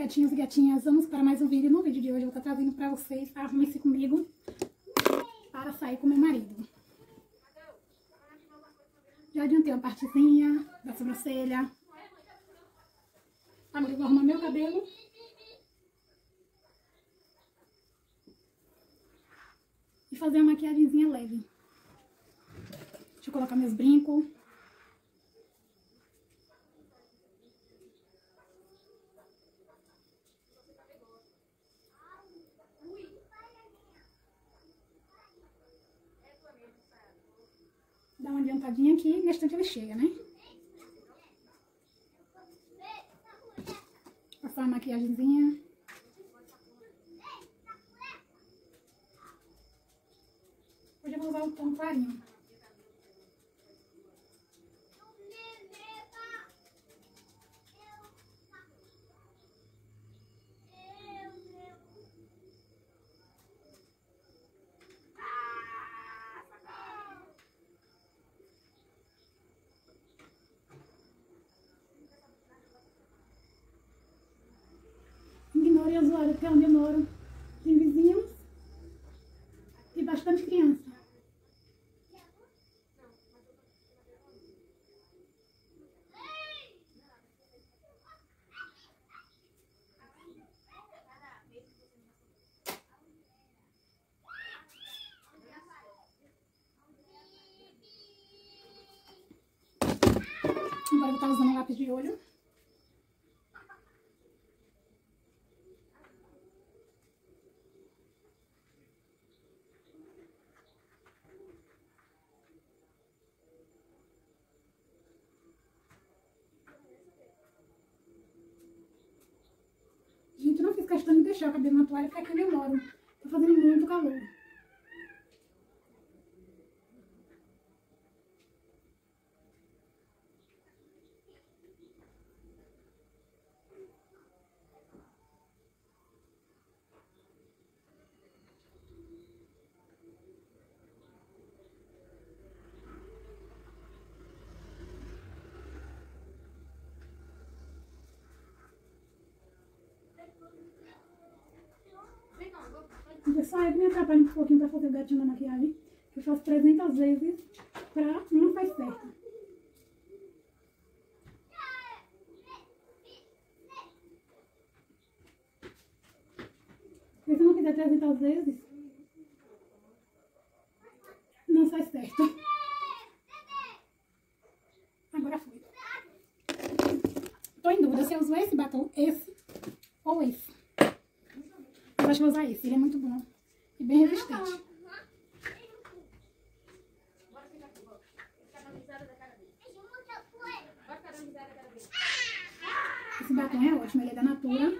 gatinhos e gatinhas, vamos para mais um vídeo. No vídeo de hoje eu vou estar trazendo para vocês, arrume-se comigo, para sair com meu marido. Já adiantei uma partezinha da sobrancelha. Agora eu vou arrumar meu cabelo. E fazer uma maquiagemzinha leve. Deixa eu colocar meus brincos. Dá uma adiantadinha aqui, na estante ele chega, né? Passar uma maquiagemzinha. Hoje eu vou usar o tom clarinho. Ignore o usuário, porque é onde eu moro tem vizinhos e bastante criança. Agora eu vou estar usando um lápis de olho. Gente, eu não fiz questão de deixar o cabelo na toalha, porque aqui onde eu moro tá fazendo muito calor. Pessoal, eu me atrapalho um pouquinho pra fazer o gatinho na maquiagem, que eu faço 300 vezes pra não faz certo. Se eu não fizer 300 vezes, não faz certo. Agora foi. Tô em dúvida se eu uso esse batom, esse ou esse. Eu acho que vou usar esse, ele é muito bom e bem resistente. Esse batom é ótimo, ele é da Natura.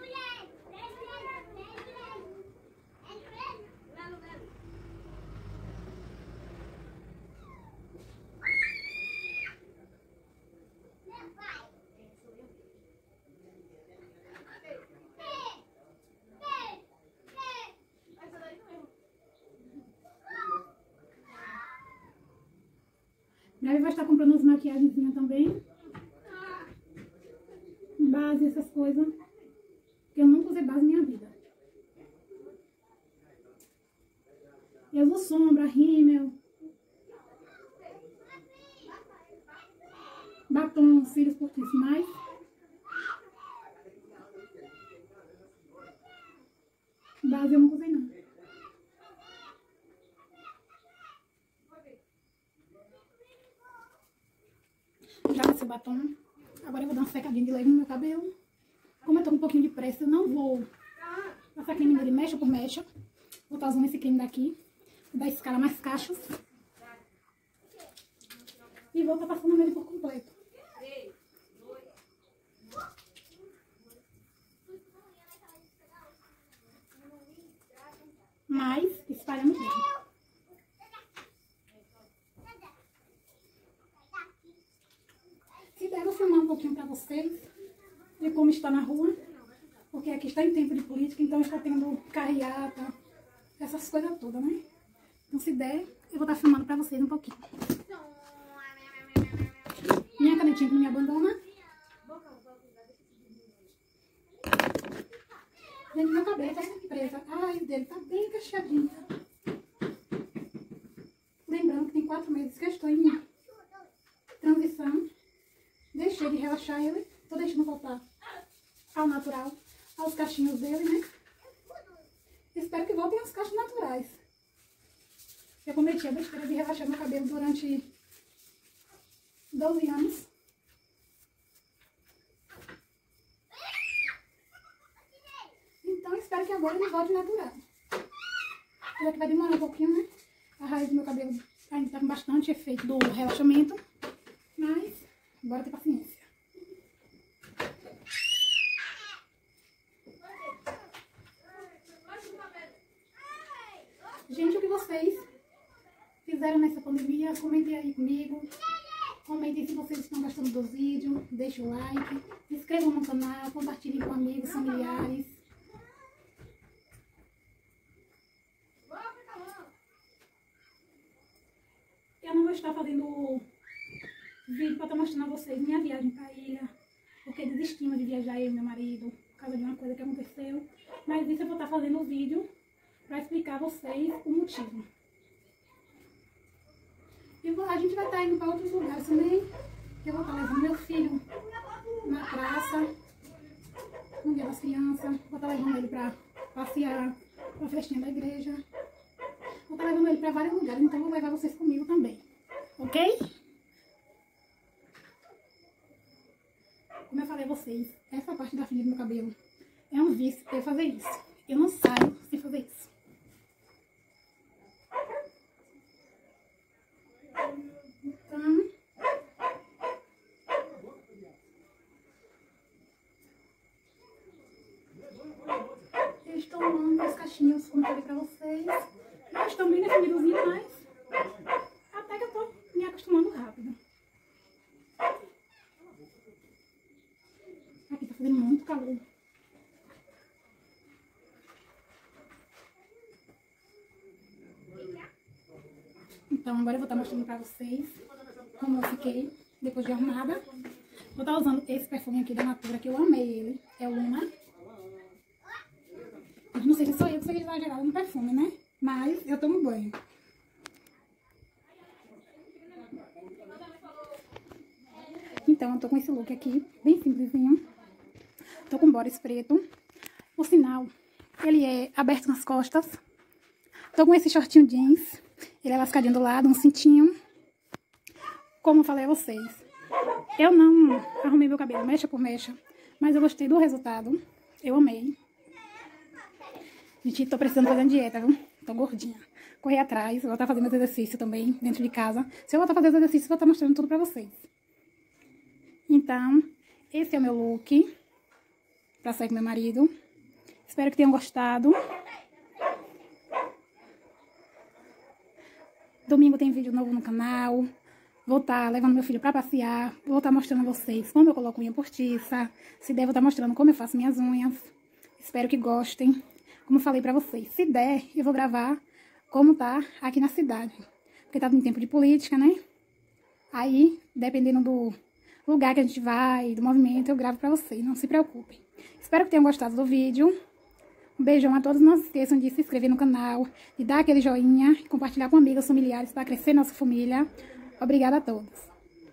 Breve vai estar comprando umas maquiagenzinhas também. Base, essas coisas. Porque eu nunca usei base na minha vida. Eu uso sombra, rímel, batom, cílios curtíssimos. Base eu nunca usei não. Já passei o batom. Agora eu vou dar uma secadinha de leve no meu cabelo. Como eu tô com um pouquinho de pressa, eu não vou passar creme nele mecha por mecha. Vou estar usando esse creme daqui. Vou dar escala mais cachos. E vou estar passando nele por completo. Mas espalhando bem. Se der, eu vou filmar um pouquinho pra vocês de como está na rua, porque aqui está em tempo de política, então está tendo carreata, essas coisas todas, né? Então se der, eu vou estar filmando pra vocês um pouquinho. Minha canetinha que não me abandona. Gente, meu cabelo tá presa. A raiz dele tá bem cacheadinha. Lembrando que tem 4 meses que eu estou em transição. Deixei de relaxar ele. Tô deixando voltar ao natural, aos cachinhos dele, né? Espero que voltem aos cachos naturais. Eu cometi a besteira de relaxar meu cabelo durante 12 anos. Então, espero que agora ele volte natural. Já que vai demorar um pouquinho, né? A raiz do meu cabelo ainda tá com bastante efeito do relaxamento. Mas, bora ter paciência. Gente, o que vocês fizeram nessa pandemia? Comentem aí comigo. Comentem se vocês estão gostando do vídeo. Deixem o like. Se inscrevam no canal. Compartilhem com amigos, familiares. Eu não vou estar fazendo vídeo para estar mostrando a vocês minha viagem para a ilha. Porque desistimos de viajar eu e meu marido. Por causa de uma coisa que aconteceu. Mas isso eu vou estar fazendo o vídeo para explicar a vocês o motivo. E a gente vai estar indo para outros lugares também. Eu vou estar levando meu filho na praça, no dia das crianças. Vou estar levando ele para passear, para a festinha da igreja. Vou estar levando ele para vários lugares, então vou levar vocês comigo também. Ok? Como eu falei a vocês, essa parte da frinha do meu cabelo é um vício eu fazer isso. Eu não saio sem fazer isso. Então, eles estão amando os cachinhos, como eu falei pra vocês. Eles estão bem definidozinhos, mas até que eu tô me acostumando rápido. Aqui tá fazendo muito calor. Então agora eu vou estar mostrando pra vocês como eu fiquei depois de arrumada. Vou estar usando esse perfume aqui da Natura, que eu amei ele. É o Luna. Eu não sei se sou eu que seja exagerada no perfume, né? Mas eu tomo banho. Então eu tô com esse look aqui, bem simplesinho. Tô com body preto. O sinal, ele é aberto nas costas. Tô com esse shortinho jeans. Ele é lascadinho do lado, um cintinho. Como eu falei a vocês, eu não arrumei meu cabelo mecha por mecha, mas eu gostei do resultado. Eu amei. Gente, tô precisando fazer dieta, viu? Tô gordinha. Correr atrás, vou estar fazendo exercício também dentro de casa. Se eu voltar a fazer os exercícios, vou estar mostrando tudo pra vocês. Então, esse é o meu look pra sair com meu marido. Espero que tenham gostado. Domingo tem vídeo novo no canal. Vou estar levando meu filho pra passear. Vou estar mostrando a vocês como eu coloco unha postiça. Se der, vou estar mostrando como eu faço minhas unhas. Espero que gostem. Como eu falei pra vocês, se der, eu vou gravar como tá aqui na cidade. Porque tá no tempo de política, né? Aí, dependendo do lugar que a gente vai, do movimento, eu gravo pra vocês. Não se preocupem. Espero que tenham gostado do vídeo. Um beijão a todos. Não se esqueçam de se inscrever no canal, de dar aquele joinha, e compartilhar com amigos, familiares, para crescer nossa família. Obrigada a todos.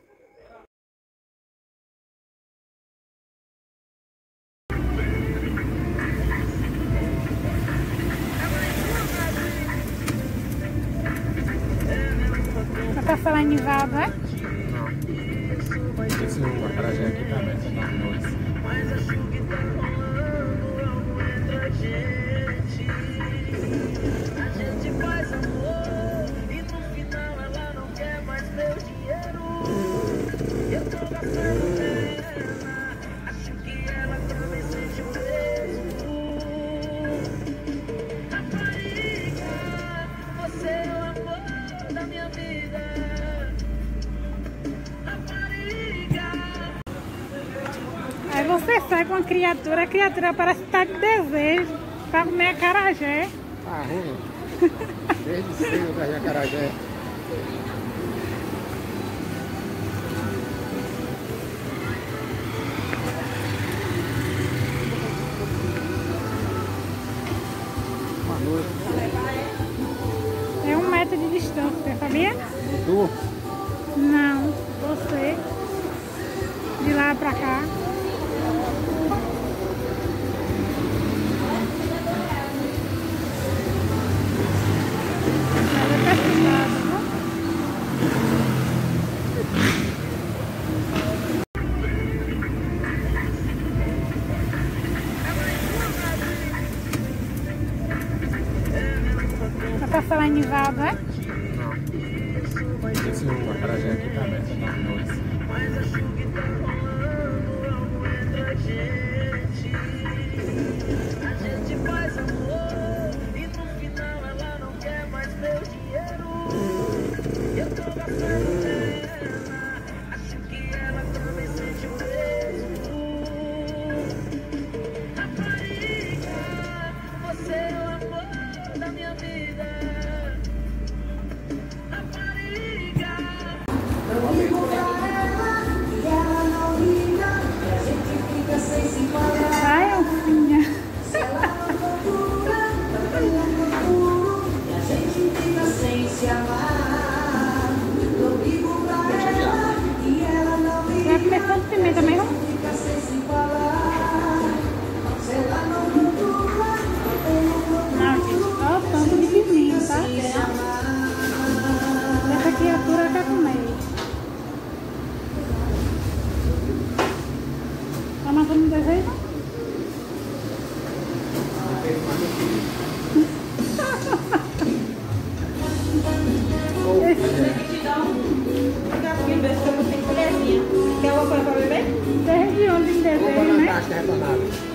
Vai pra falar em Nival, vai? Não. Esse é o acarajé aqui também, tá com dois. Mas acho que tá rolando algo entre a gente. A gente faz amor e no final ela não quer mais meu dinheiro. Eu tô gastando grana, acho que ela também sente o mesmo. Rapariga, você é o amor da minha vida. Aí você sai com a criatura parece estar de desejo pra comer acarajé. Ah, ruim. Desde cedo da acarajé. 1 metro de distância, sabia? Tu? Não, você. De lá pra cá. Nada perfilado, viu? Vai passar lá em Nivaldo, é? Não. Esse acarajé aqui tá aberto, tá com dois. Mas acho que tá rolando algo entre a gente. A gente faz amor e no final ela não quer mais meu dinheiro. Eu tô gastando nela, acho que ela também sente o mesmo. Rapariga, você é o amor da minha vida. Rapariga. Ai, Alfinha. Vai comer tanto pimenta mesmo? Não, gente, olha o tanto de pimenta, tá? Essa criatura quer comer. Tá matando o desejo? Desde onde em desejo, né? Fantástica, retornada.